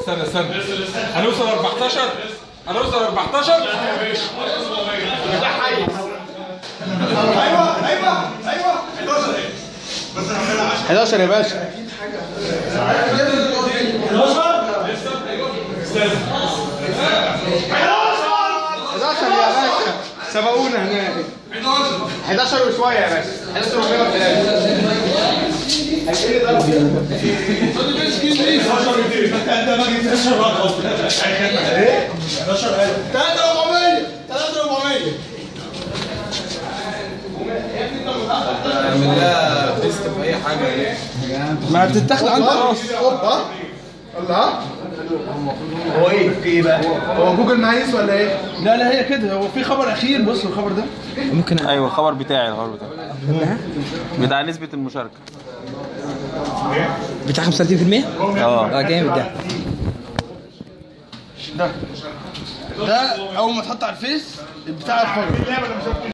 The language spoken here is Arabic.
استنى هنوصل 14. هنوصل 14. ده حي. ايوه 11 يا باشا. 11 يا باشا، سبقونا هناك. 11 وشويه يا باشا. 11 اعمل لها تيست في اي حاجه. ما بتتاخد عندك خلاص. اوبا الله. هو ايه؟ في ايه بقى؟ هو جوجل مهيس ولا ايه؟ لا هي كده. هو في خبر اخير. بص الخبر ده ممكن. ايوه الخبر بتاعي بتاع نسبة المشاركة بتاع 35%؟ جامد ده اول ما تحط على الفيس بتاع الخبر.